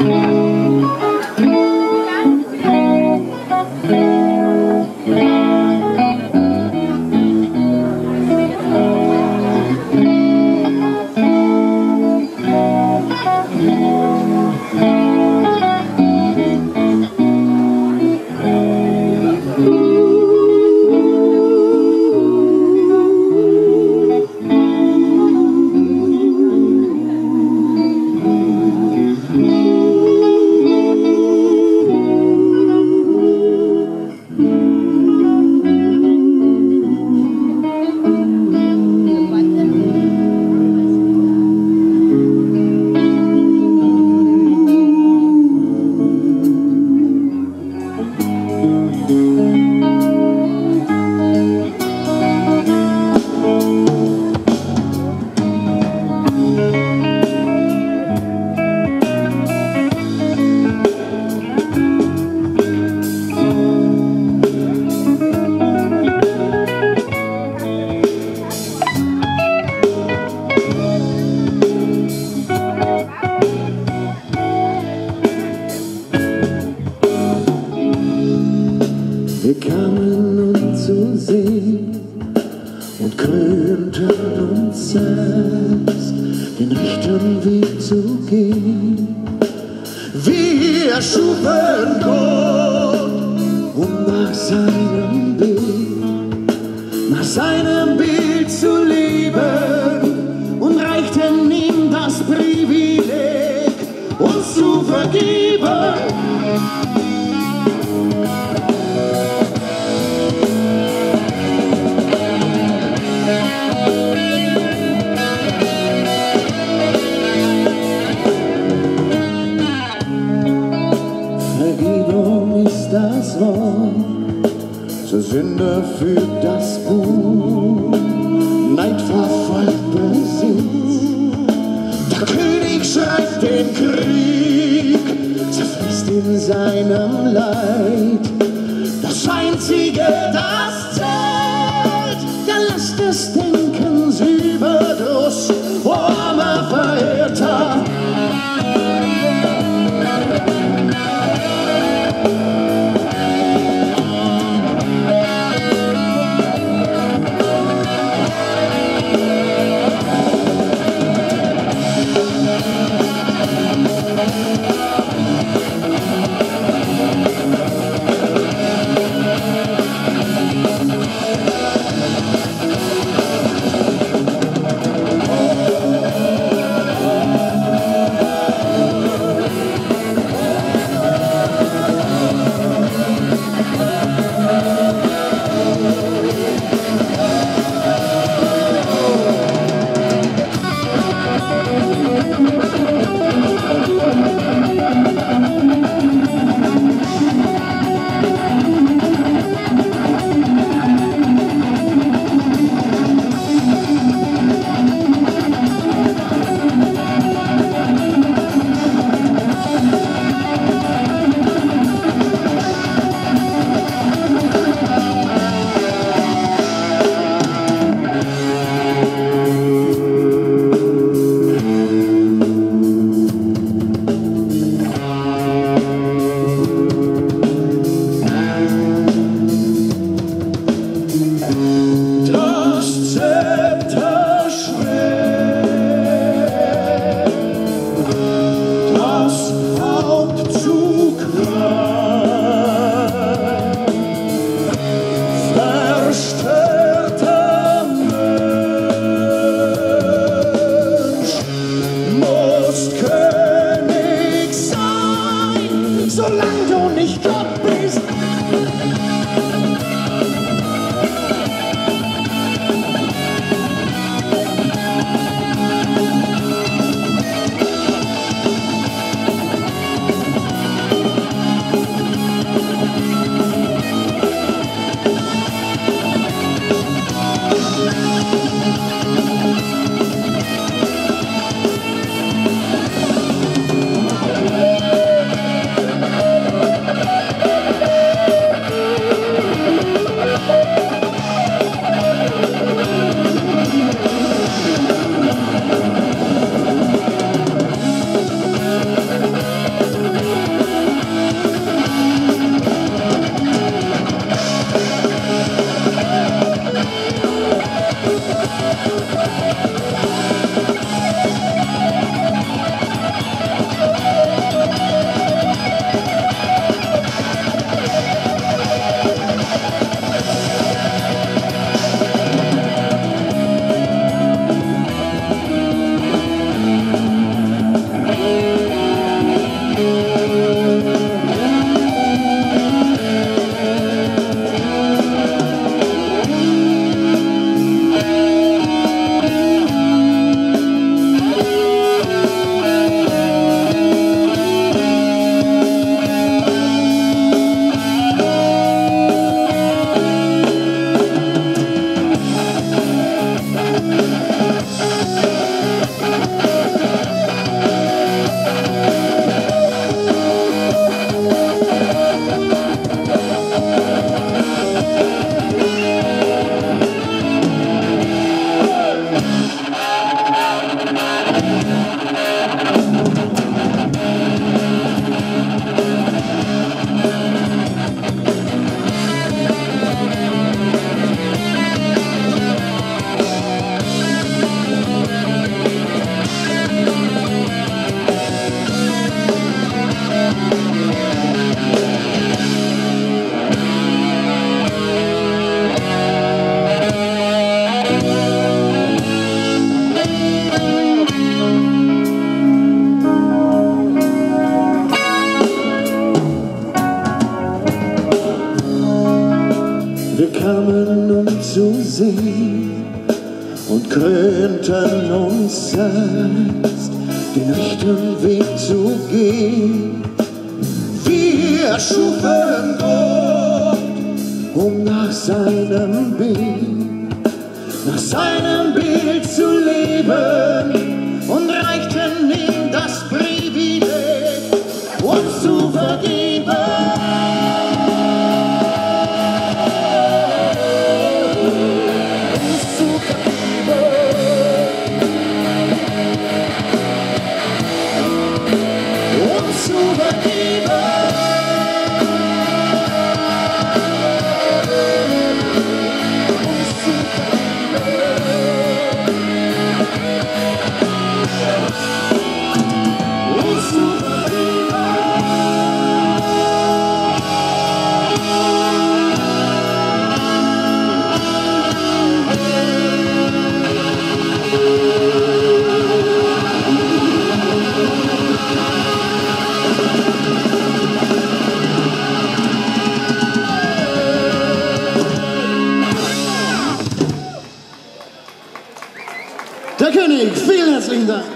Wir kamen uns zu sehen und krönten uns selbst, den rechten Weg zu gehen. Wir schufen Gott, um nach seinem Bild zu leben, und reichten ihm das Privileg, uns zu vergeben. Vergebung ist das Wort, zur Sünde führt das Buch, Neid verfolgt Besitz. Der König schreibt den Krieg, zerfließt in seinem Leid. Das Einzige, das zählt, der Last des Denkens Überdruss, armer Verirrter. Solange du nicht Gott bist. kamen um zu sehen und krönten uns selbst, den rechten Weg zu gehen. Wir schufen Gott, um nach seinem Bild zu leben, und reichten ihm das Privileg, uns zu vergeben. Der König, vielen herzlichen Dank.